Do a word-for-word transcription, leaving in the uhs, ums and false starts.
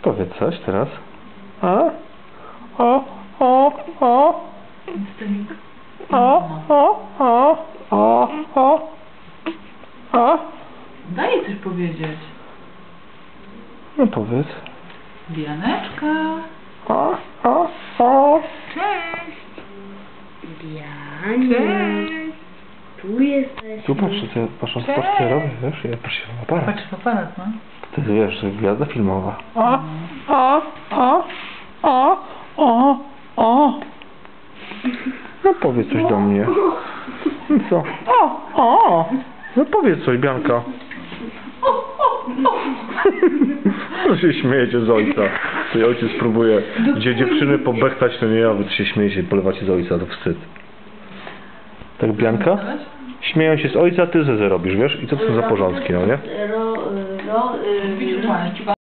Powiedz coś teraz. A? O, o, o. O, o, o, o, o. O. Daj coś powiedzieć. No powiedz. Dianeczka. O, o, o. Cześć. Diania. Cześć. Tu jesteś. Tu patrz, co ja, patrząc po co ja robię, wiesz, ja patrzę w aparat. Patrz w aparat, no. Ty wiesz, gwiazda filmowa. O, o, o, o, o, o. No powiedz coś do mnie. No co? O, o. No powiedz coś, Bianka. No się śmiejecie z ojca. Tutaj ojciec próbuje, gdzie dziewczyny pobechtać, to nie ja, wy się śmiejecie, polewacie z ojca, to wstyd. Tak, Bianka? Śmieją się z ojca, ty zezę robisz, wiesz? I co to są za porządki, no nie? Ro, ro, Widzisz,